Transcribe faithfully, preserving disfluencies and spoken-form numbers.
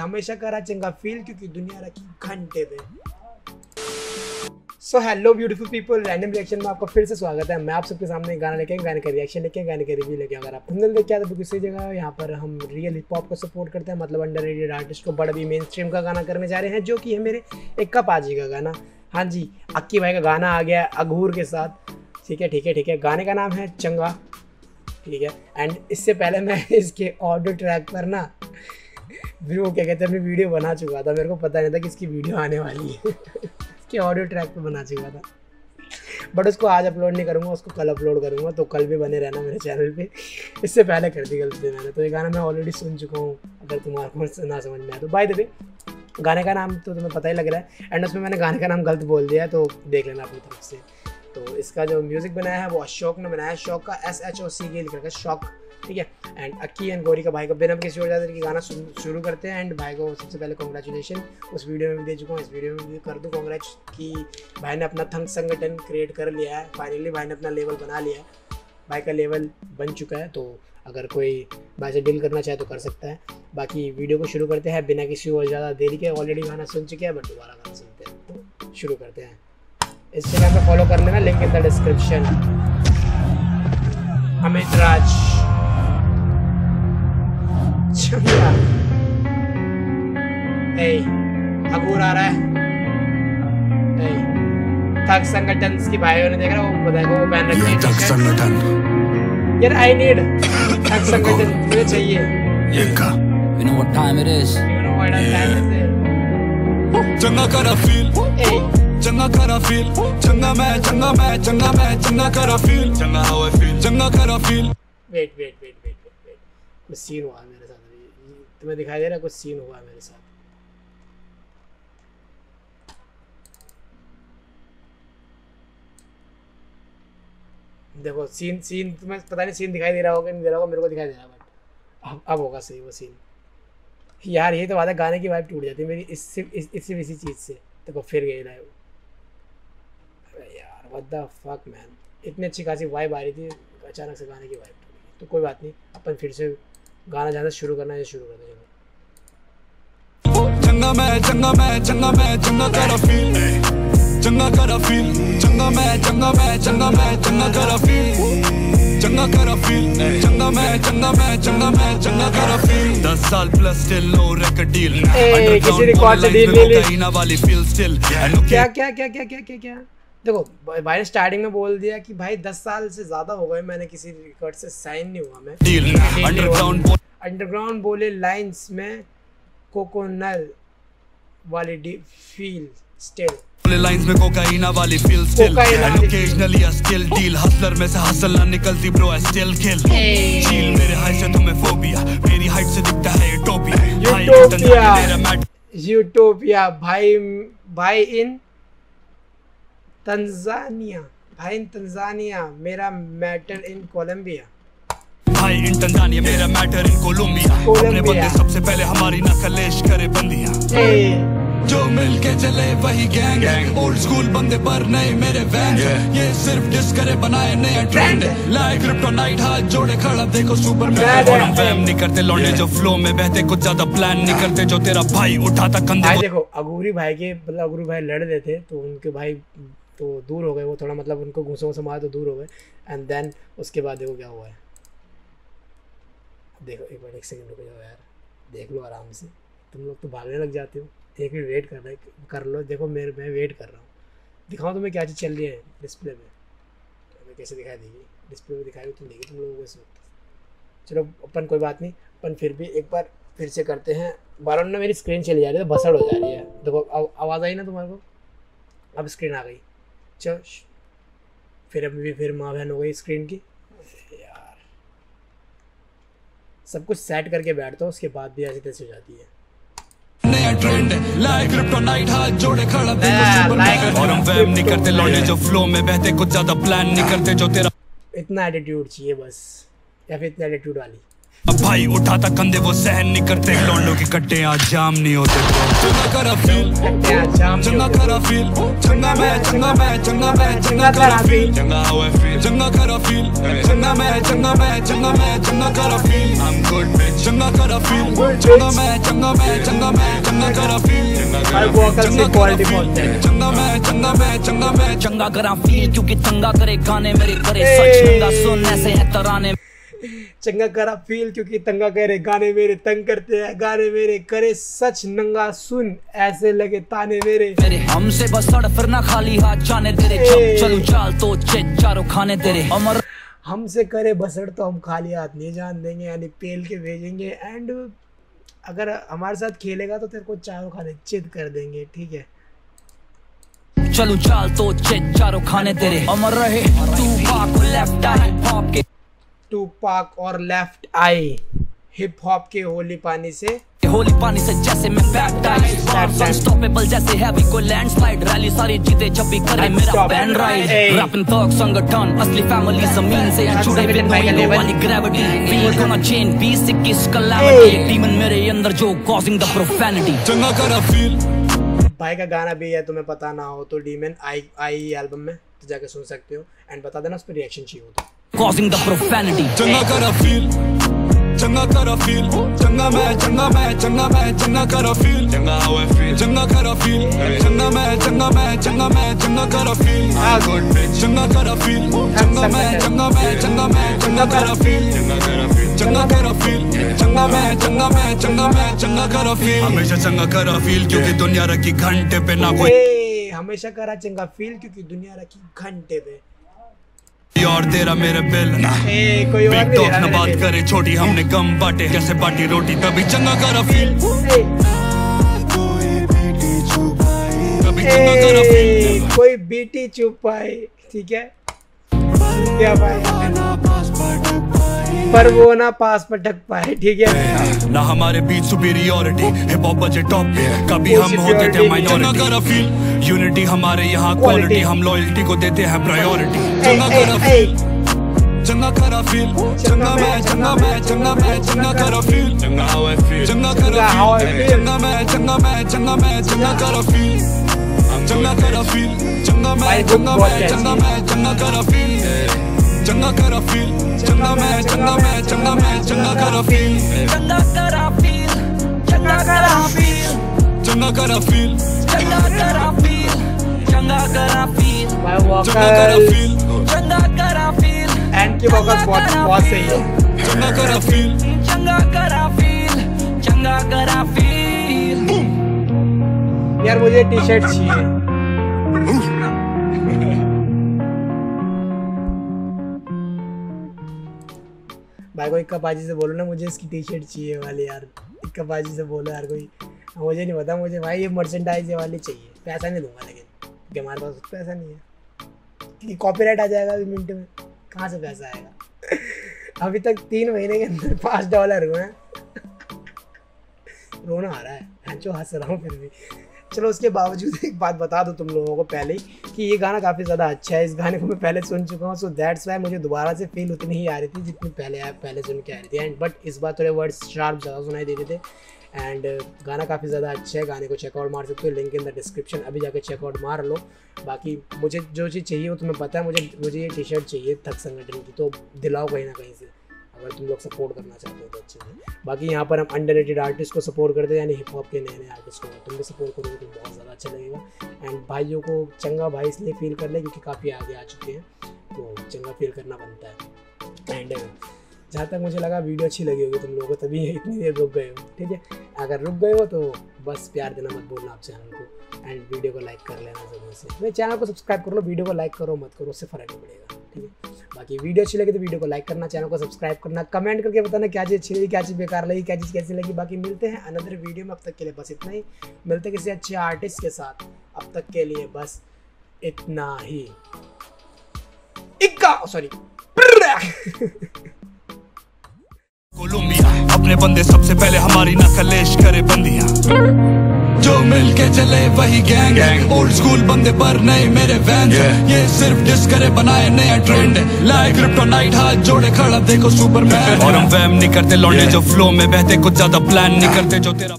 हमेशा करा चंगा फील क्योंकि दुनिया रखी घंटे पे। So hello beautiful people, random reaction में आपका फिर से स्वागत है। मैं आप सबके सामने गाना लेके गाने का रिएक्शन लेके गाने का रिव्यू लेके। अगर आप थंबनेल देख के आए तो बिल्कुल सही जगह। यहाँ पर हम रियल हिप हॉप को सपोर्ट करते हैं, मतलब अंडररेटेड आर्टिस्ट को बड़ा भी मेन स्ट्रीम का गाना करने जा रहे हैं, जो कि है मेरे इक्का पाजी का गाना। हाँ जी, अक्की भाई का गाना आ गया अघोर के साथ। ठीक है ठीक है ठीक है, गाने का नाम है चंगा। ठीक है, एंड इससे पहले मैं इसके ऑडियो ट्रैक पर ना वो क्या कहते हैं अपनी वीडियो बना चुका था। मेरे को पता नहीं था कि इसकी वीडियो आने वाली है इसके ऑडियो ट्रैक पे बना चुका था, बट उसको आज अपलोड नहीं करूँगा, उसको कल अपलोड करूँगा। तो कल भी बने रहना मेरे चैनल पे। इससे पहले कर दी गलती मैंने, तो ये गाना मैं ऑलरेडी सुन चुका हूँ। अगर तुम्हारे को ना समझ में आया तो बाय द वे गाने का नाम तो तुम्हें पता ही लग रहा है, एंड उसमें मैंने गाने का नाम गलत बोल दिया है, तो देख लेना अपनी तरफ से। तो इसका जो म्यूज़िक बनाया है वो अशोक ने बनाया है। शॉक का एस एच ओ सी के लिखा है शॉक। ठीक है, एंड अक्की एंड गौरी का भाई को बिना किसी और ज़्यादा तरीके गाना शुरू करते हैं। एंड भाई को सबसे पहले कॉन्ग्रेचुलेशन, उस वीडियो में भी दे चुका हूँ, इस वीडियो में भी कर दूँ कॉन्ग्रेच कि भाई ने अपना थंग संगठन क्रिएट कर लिया है। फाइनली भाई ने अपना लेवल बना लिया है, भाई का लेवल बन चुका है। तो अगर कोई भाई से डील करना चाहे तो कर सकता है। बाकी वीडियो को शुरू करते हैं बिना किसी और ज़्यादा देरी के। ऑलरेडी गाना सुन चुके हैं, बट दोबारा गाना सुनते हैं, तो शुरू करते हैं। इंस्टाग्राम पे फॉलो कर लेना, link in the description. Amit Raj चंगा, ए अघोर आ रहा है। ए थक संगठन की भाइयों ने देखा वो बताया वो पहन रखी है थक संगठन। यार आई नीड थक संगठन, मुझे चाहिए। Ikka, you know what time it is? You know what time it is? चंगा करा फील, चंगा करा फील, चंगा मैं चंगा मैं चंगा मैं चंगा करा फील, चंगा how I feel, चंगा करा feel. Wait wait wait wait wait wait कुछ सीन हुआ मेरे साथ अभी, तुम्हें दिखाई दे रहा है? कुछ सीन हुआ मेरे साथ। देखो सीन सीन तुम्हें पता नहीं सीन दिखाई दे रहा होगा नहीं दे रहा होगा, मेरे को दिखाई दे रहा है, बट अब अब होगा सही वो सीन। यार ये तो बात है, गाने की वाइब टूट जाती है मेरी इससे इस, इससे इसी चीज़ से। देखो फिर गई लाइव। अरे यार व्हाट द फक मैन, इतनी अच्छी खासी वाइब आ रही थी, अचानक से गाने की वाइब टूट गई। तो कोई बात नहीं, अपन फिर से गाना जहाँ से शुरू करना है शुरू करते हैं। चंगा मैं चंगा मैं चंगा मैं चंगा करा फील, चंगा करा फील, चंगा मैं चंगा मैं चंगा मैं चंगा करा फील, चंगा करा फील, चंगा मैं चंगा मैं चंगा मैं चंगा करा फील। दस साल plus still no record deal, किसी रिकॉर्ड से डील ले ली वाली फील स्टिल। क्या क्या क्या क्या क्या क्या क्या देखो भाई ने स्टार्टिंग में बोल दिया कि भाई दस साल से ज्यादा हो गए मैंने किसी रिकॉर्ड से साइन नहीं हुआ मैं। अंडरग्राउंड अंडरग्राउंड बोले लाइंस में कोकोनल वाली डी फील स्टिल, लाइंस में कोकाइना वाली feel still, and occasionally a skill deal, hustler में से हसल ना निकलती ब्रो आई स्टिल किल। चील मेरे हाइट से तुम्हें फोबिया, मेरी हाइट से दिखता है यूटोपिया। यूटोपिया यूटोपिया भाई भाई इन तंजानिया, भाई इन तंजानिया, मेरा मैटर इन कोलंबिया, भाई इन तंजानिया मेरा मैटर इन कोलंबिया। अपने बंदे सबसे पहले हमारी नकलेश करे बंदियां, जो मिलके चले वही गैंग, ओल्ड स्कूल बंदे पर नए मेरे वैन, ये सिर्फ डिस करे बनाए नया ट्रेंड, लाइक क्रिप्टोनाइट हाथ जोड़े खड़ा देखो सुपरमैन। और हम फैम नहीं करते लौंडे जो फ्लो में बहते, कुछ ज्यादा प्लान नहीं करते, जो तेरा भाई उठाता कंधे। देखो अघोरी भाई के मतलब अघोरी भाई लड़ रहे थे तो उनके भाई तो दूर हो गए, वो थोड़ा मतलब उनको घूसों से मार तो दूर हो गए, एंड देन उसके बाद देखो क्या हुआ है। देखो एक बार एक सेकंड रुक जाओ यार, देख लो आराम से, तुम लोग तो भागने लग जाते हो, एक मिनट वेट कर रहा है कर लो। देखो मेरे मैं वेट कर रहा हूँ, दिखाओ तुम्हें क्या चीज़ चल रही है डिस्प्ले में, हमें कैसे दिखाई देगी डिस्प्ले में, दिखाई तुम देगी तुम लोगों को इस वक्त। चलो अपन कोई बात नहीं, अपन फिर भी एक बार फिर से करते हैं। बार ना मेरी स्क्रीन चली जा रही है, तो बसड़ हो जा रही है। देखो आवाज़ आई ना तुम्हारे को, अब स्क्रीन आ गई। चलो फिर अभी भी फिर माँ बहन हो गई स्क्रीन की। यार सब कुछ सेट करके बैठता हूँ, उसके बाद भी ऐसी तैसी हो जाती है। नया ट्रेंड लाइक क्रिप्टोनाइट हाथ जोड़े खड़ा देखो सुपरमैन, और हम वैम नहीं करते लौंडे जो फ्लो में बहते, कुछ ज्यादा प्लान नहीं करते, जो तेरा इतना एटीट्यूड चाहिए बस, या फिर इतना एटीट्यूड वाली भाई उठाता कंधे वो सहन नहीं करते, लौंडों के कट्टे आज जाम नहीं होते। चंगा करा फील, चंगा करा फील, चंगा मैं चंगा मैं चंगा मैं चंगा करा फील, चंगा हाउ आई फील, चंगा करा फील, चंगा मैं चंगा मैं चंगा मैं चंगा करा feel, I am good bitch, चंगा करा फील, चंगा मैं चंगा मैं चंगा मैं चंगा करा फील, चंगा क्वालिटी बहुत है, चंगा मैं चंगा मैं चंगा मैं चंगा करा फील, क्योंकि चंगा करे गाने मेरे करे सच, चंगा सुन ऐसे है तराने। चंगा करा फील क्योंकि तंगा करे गाने मेरे तंग करते हैं, गाने मेरे करे सच, नंगा सुन ऐसे लगे ताने मेरे। मेरे हमसे बस सड़ फिरना खाली हाथ जाने तेरे, जब चलूं चाल तो चेक चारों खाने तेरे। अमर हमसे करे बसड़ तो हम खाली हाथ नहीं जान देंगे, यानी पेल के भेजेंगे। एंड अगर हमारे साथ खेलेगा तो तेरे को चारों खाने चित कर देंगे, ठीक है। चलूं चाल तो चेक चारों खाने तेरे। अमर रहे Tupac Left Eye hop के, टू पाक और लेफ्ट आई हिप हॉप के होली पानी से, होली पानी से जैसे मैं बैप्टाइज, अनस्टॉपेबल जैसे हैवी कोई लैंडस्लाइड, रैली सारी जीते जब भी करे मेरा बैंड राइड, रैपिंग थॉक संगठन असली फैमिली जमीन से जुड़े हुए कोई वाली ग्रेविटी, फील को ना चेन बीस इक्कीस कलामिटी, डीमन मेरे अंदर जो कॉजिंग द प्रोफैनिटी। चंगा करा फील, भाई का गाना भी है, तुम्हें पता ना हो तो डीमन आई आई एल्बम में तो जाके सुन सकते हो। एंड बता देना उस पर रिएक्शन चाहिए हो तो। Causing the profanity. चंगा करा फील, चंगा करा फील, चंगा मैं चंगा मैं चंगा मैं चंगा करा फील, चंगा हाउ आई फील, चंगा करा फील, चंगा मैं चंगा मैं चंगा मैं चंगा करा फील, आई गुड बिच, चंगा करा फील, चंगा मैं चंगा मैं चंगा मैं चंगा करा फील, चंगा करा फील, चंगा करा फील, चंगा मैं चंगा मैं चंगा मैं चंगा करा फील, हमेशा चंगा करा फील क्योंकि दुनिया रखी घंटे पे ना कोई, हमेशा करा चंगा फील क्योंकि दुनिया रखी घंटे पे। और तेरा मेरे बिल ना ए, कोई और नहीं ना बात करे छोटी, हमने गम बांटे जैसे बाटी रोटी, तभी चंगा करा फील, तभी चंगा करा फील, कोई बीटी चुपाए, ठीक है क्या भाई, पर वो ना पास पटक पाए, ठीक है ना हमारे बीच सुपीरियोरिटी, हिप हॉप बजे टॉप पे, कभी हम होते थे माइनॉरिटी, चंगा करा फील, यूनिटी हमारे यहाँ क्वालिटी, हम लॉयल्टी को देते हैं प्रायोरिटी, चंगा करा फील, चंगा करा फील, चंगा मैं चंगा मैं चंगा मैं चंगा करा फील, चंगा हाउ आई फील, चंगा करा फील, चंगा मैं चंगा मैं चंगा मैं चंगा करा फील, चंगा करा फील, चंगा मैं चंगा मैं चंगा मैं चंगा करा फील, चंगा करा फील, चंगा मैं चंगा मैं चंगा मैं चंगा करा फील, चंगा करा फील, चंगा करा फील, चंगा करा फील, चंगा करा फील, चंगा करा फील, चंगा करा फील, चंगा करा फील, एंड की वोकल बहुत बहुत सही है, चंगा करा फील, चंगा करा फील, चंगा करा फील। यार मुझे टी शर्ट चाहिए। भाई को इक्का पाजी से बोलो ना मुझे इसकी टी शर्ट चाहिए वाली, यार इक्का पाजी से बोलो यार कोई, मुझे नहीं पता, मुझे भाई ये मर्चेंडाइज वाली चाहिए, पैसा नहीं दूंगा लेकिन क्योंकि हमारे पास पैसा नहीं है, क्योंकि कॉपीराइट आ जाएगा अभी मिनट में, कहाँ से पैसा आएगा। अभी तक तीन महीने के अंदर पाँच डॉलर हुए हैं, रोना आ रहा है जो हंस रहा हूँ फिर भी। चलो उसके बावजूद एक बात बता दूँ तुम लोगों को पहले ही कि ये गाना काफ़ी ज़्यादा अच्छा है, इस गाने को मैं पहले सुन चुका हूँ, सो दैट्स वाई मुझे दोबारा से फील उतनी ही आ रही थी जितनी पहले आप पहले सुन के आ रही थी। एंड बट इस बार थोड़े वर्ड्स शार्प ज़्यादा सुनाई दे रहे थे। एंड गाना काफ़ी ज़्यादा अच्छा है, गाने को चेकआउट मार सकते हो, लिंक इन द डिस्क्रिप्शन, अभी जाकर चेकआउट मार लो। बाकी मुझे जो चीज़ चाहिए वो तुम्हें पता है, मुझे मुझे ये टी शर्ट चाहिए थक संगठन की, तो दिलाओ कहीं ना कहीं से, अगर तुम लोग सपोर्ट करना चाहते हो तो अच्छे से। बाकी यहाँ पर हम अंडररेटेड आर्टिस्ट को सपोर्ट करते हैं, यानी हिप हॉप के नए नए आर्टिस्ट को तुम भी सपोर्ट करोगे तो बहुत ज़्यादा अच्छा लगेगा। एंड भाइयों को चंगा भाई इसलिए फील कर ले क्योंकि काफ़ी आगे आ चुके हैं, तो चंगा फील करना बनता है। एंड जहाँ तक मुझे लगा वीडियो अच्छी लगी होगी तुम लोगों को, तभी इतनी देर रुक गए हो, ठीक है। अगर रुक गए हो तो बस प्यार देना मत भूलना आप चैनल को, एंड वीडियो को लाइक कर लेना ज़रूर से। मेरे चैनल को सब्सक्राइब कर लो, वीडियो को लाइक करो मत करो उससे फ़र्क नहीं पड़ेगा, ठीक है। बाकी वीडियो अच्छी लगी तो वीडियो को लाइक करना, चैनल को सब्सक्राइब करना, कमेंट करके बताना क्या चीज़ अच्छी लगी, क्या चीज़ बेकार लगी, क्या चीज़ कैसी लगी। बाकी मिलते हैं अनदर वीडियो में, अब तक के लिए बस इतना ही, मिलते हैं किसी अच्छे आर्टिस्ट के साथ, अब तक के लिए बस इतना ही। इक्का सॉरी कोलंबिया अपने बंदे सबसे पहले हमारी ना कलेश करे बंदियां। जो मिल के चले वही गैंग, ओल्ड स्कूल बंदे पर नए मेरे वैंस, ये सिर्फ डिस करे बनाए नया ट्रेंड, लाइक क्रिप्टोनाइट हाथ जोड़े खड़ा देखो सुपरमैन। और हम वैम नहीं करते लौंडे जो फ्लो में बहते, कुछ ज्यादा प्लान नहीं करते जो तेरा